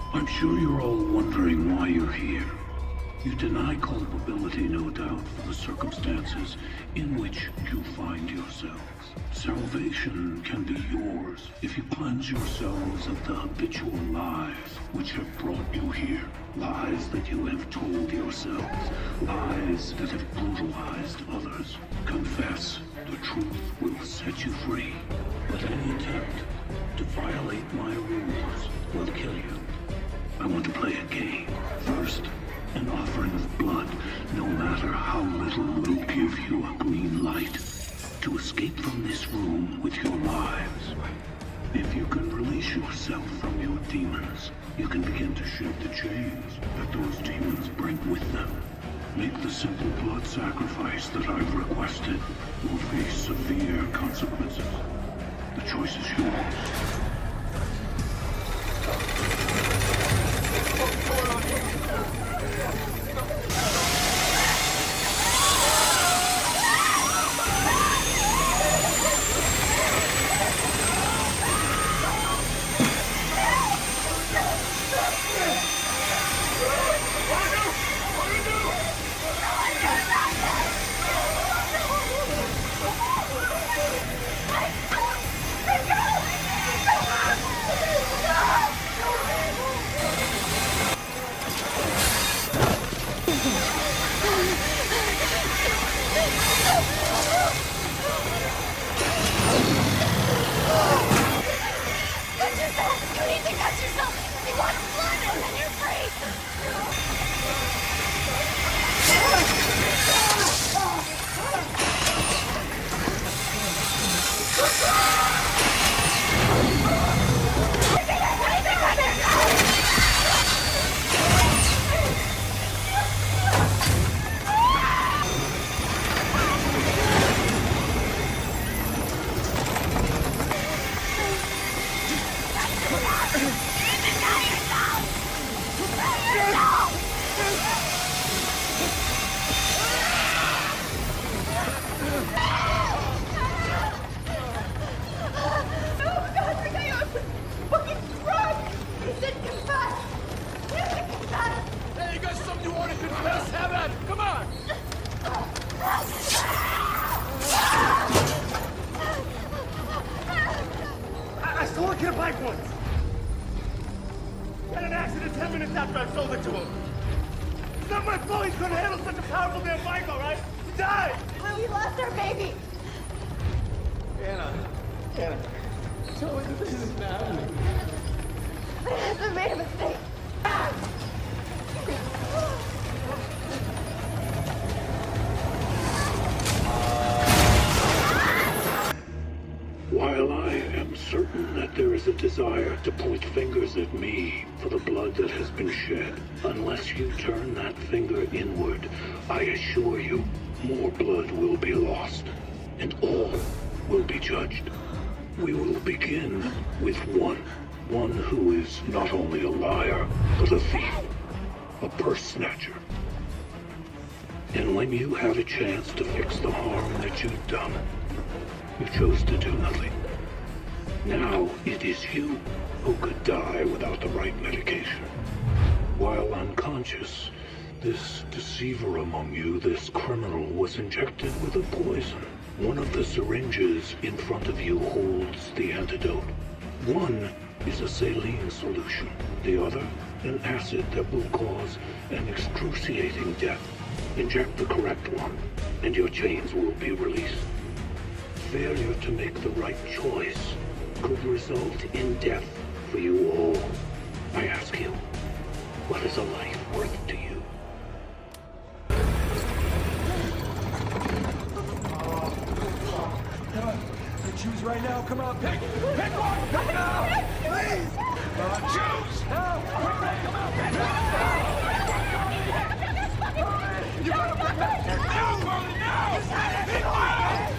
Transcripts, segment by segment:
I'm sure you're all wondering why you're here. You deny culpability, no doubt, for the circumstances in which you find yourselves. Salvation can be yours if you cleanse yourselves of the habitual lies which have brought you here. Lies that you have told yourselves. Lies that have brutalized others. Confess. The truth will set you free. But any attempt to violate my rules will kill you. I want to play a game. First, an offering of blood, no matter how little, will give you a green light to escape from this room with your lives. If you can release yourself from your demons, you can begin to shed the chains that those demons bring with them. Make the simple blood sacrifice that I've requested. Will face severe consequences. The choice is yours. Desire to point fingers at me for the blood that has been shed. Unless you turn that finger inward, I assure you, more blood will be lost, and all will be judged. We will begin with one who is not only a liar, but a thief, a purse snatcher. And when you had a chance to fix the harm that you'd done, you chose to do nothing. Now it is you who could die without the right medication. While unconscious, this deceiver among you, this criminal, was injected with a poison. One of the syringes in front of you holds the antidote. One is a saline solution. The other, an acid that will cause an excruciating death. Inject the correct one, and your chains will be released. Failure to make the right choice could result in death for you all. I ask you, what is a life worth to you? Choose right now, come on, pick one, pick now! Please! Choose! Now! Quickly, come on, pick now! You gotta pick that! Now, Marley, now! Pick one!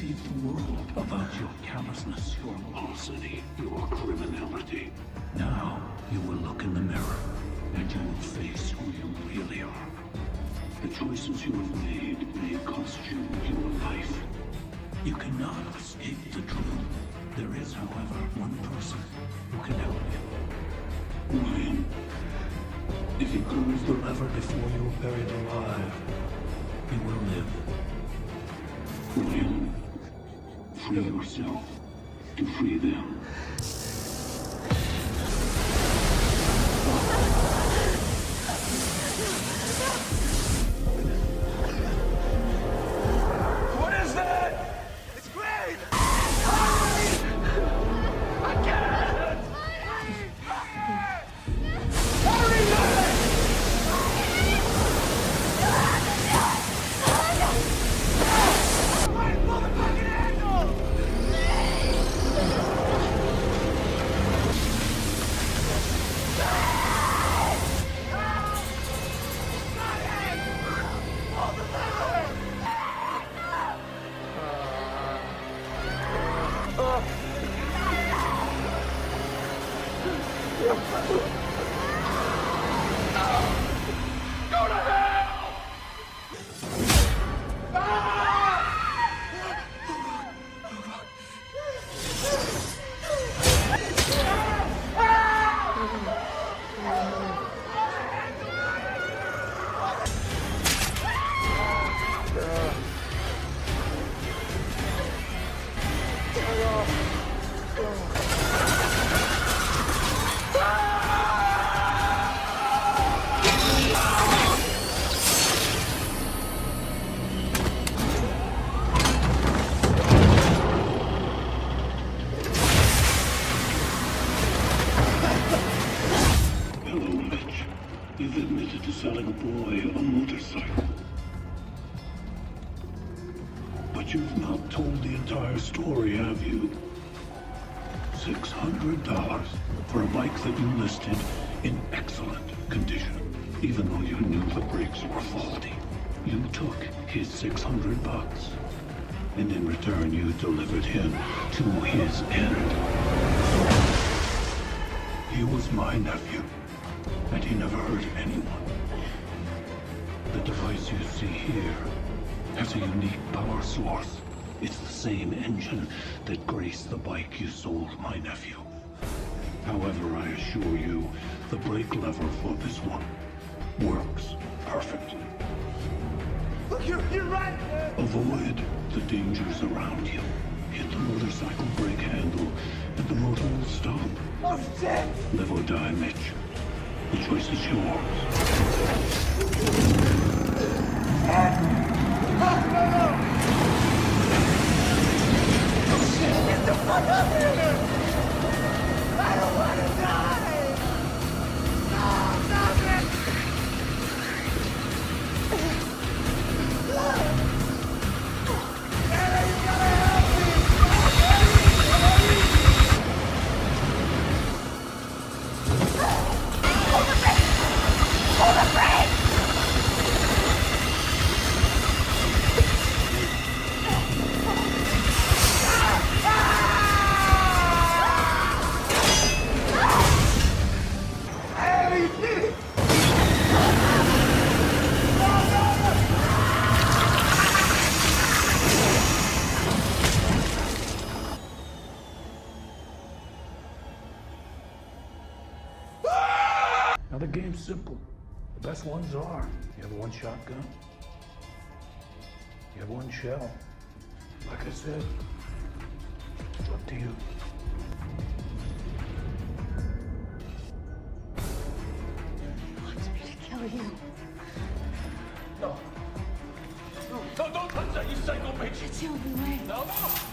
deceive the world about your callousness, your larceny, your criminality. Now, you will look in the mirror, and you will face who you really are. The choices you have made may cost you your life. You cannot escape the truth. There is, however, one person who can help you. William, if you close the lever before you are buried alive, you will live. William, free yourself to free them. What is that? It's Crane! I can't! Hurry, Lily! My motherfucking handle! Go to hell! Hello, Mitch. You've admitted to selling a boy a motorcycle. But you've not told the entire story, have you? $600 for a bike that you listed in excellent condition, even though you knew the brakes were faulty. You took his $600, and in return you delivered him to his end. He was my nephew, and he never hurt anyone. The device you see here has a unique power source. It's the same engine that graced the bike you sold my nephew. However, I assure you, the brake lever for this one works perfectly. Look, you're right! Avoid the dangers around you. Hit the motorcycle brake handle, and the motor will stop. Oh, shit! Live or die, Mitch. The choice is yours. Get the fuck up here! I don't want to die! No, stop it! Anna, you gotta help me! Hold the brake! Now the game's simple. The best ones are, you have one shotgun, you have one shell. Like I said, it's up to you. He wants me to kill you. No, don't touch that, you psycho bitch! It's the only way. No!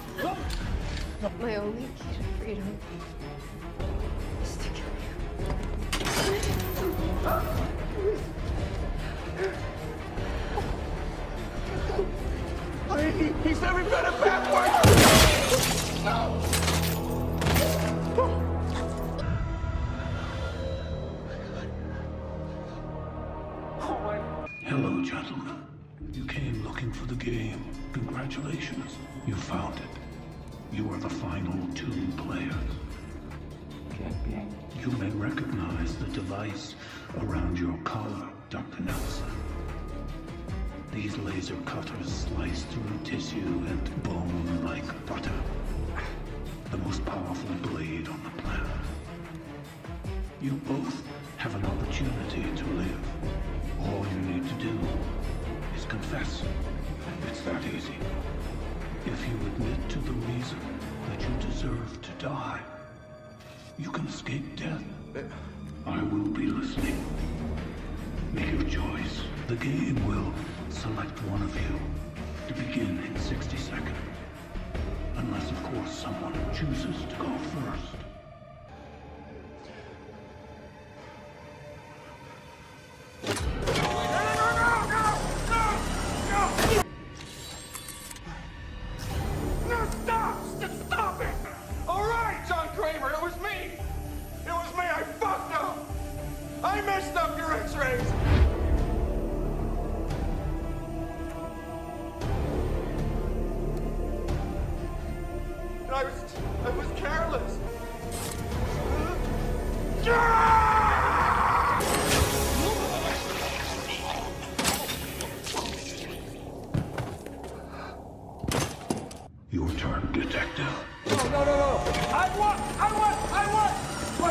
My only key to freedom is to kill you. He's never been a backwards! No! Hello, gentlemen. You came looking for the game. Congratulations, you found it. You are the final 2 players. Can't be. You may recognize the device around your collar, Dr. Nelson. These laser cutters slice through tissue and bone like butter. The most powerful blade on the planet. You both have an opportunity to live. All you need to do is confess. It's that easy. If you admit to the reason that you deserve to die, you can escape death. I will be listening. Make your choice. The game will select one of you to begin in 60 seconds. Unless, of course, someone chooses to go first. Stop it! All right, John Kramer, it was me! It was me, I fucked up! I messed up your x-rays! I was careless. Your turn, detective. No. I won! What?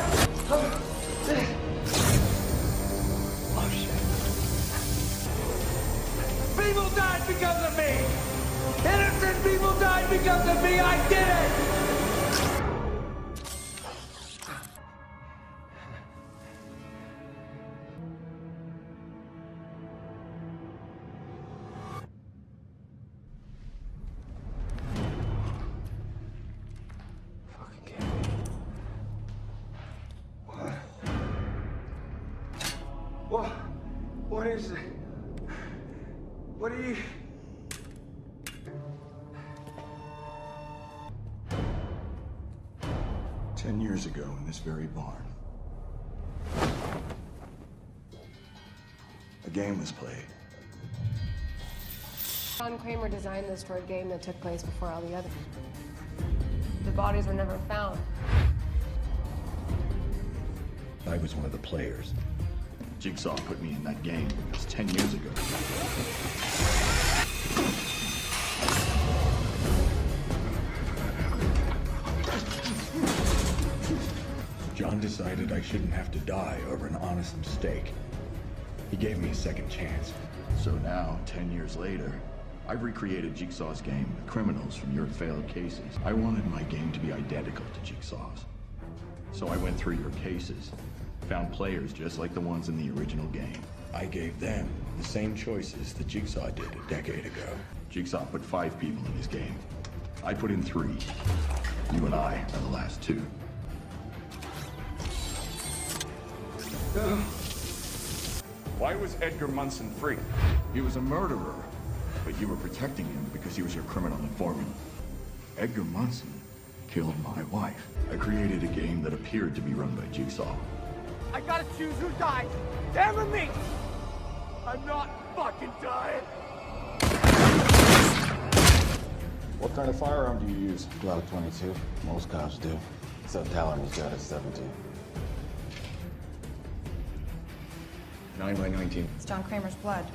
Oh, shit. People died because of me! Innocent people died because of me! I did it! What is it? What are you... 10 years ago in this very barn, a game was played. John Kramer designed this for a game that took place before all the others. The bodies were never found. I was one of the players. Jigsaw put me in that game. It was 10 years ago. John decided I shouldn't have to die over an honest mistake. He gave me a second chance. So now, 10 years later, I've recreated Jigsaw's game with criminals from your failed cases. I wanted my game to be identical to Jigsaw's. So I went through your cases, found players just like the ones in the original game. I gave them the same choices that Jigsaw did a decade ago. Jigsaw put 5 people in his game. I put in 3. You and I are the last 2. Why was Edgar Munson free? He was a murderer, but you were protecting him because he was your criminal informant. Edgar Munson killed my wife. I created a game that appeared to be run by Jigsaw. I gotta choose who dies. Them or me. I'm not fucking dying. What kind of firearm do you use? Glock 22. Most cops do. Except Talon's got a 17. 9x19. It's John Kramer's blood.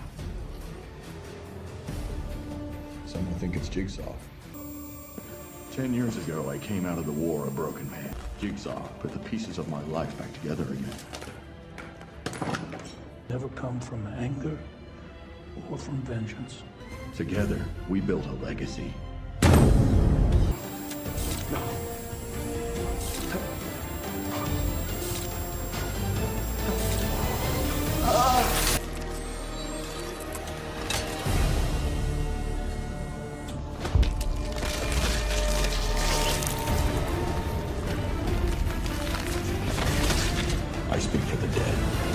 Some will think it's Jigsaw. 10 years ago, I came out of the war a broken man. Jigsaw put the pieces of my life back together again. Never come from anger or from vengeance. Together, we built a legacy. I speak for the dead.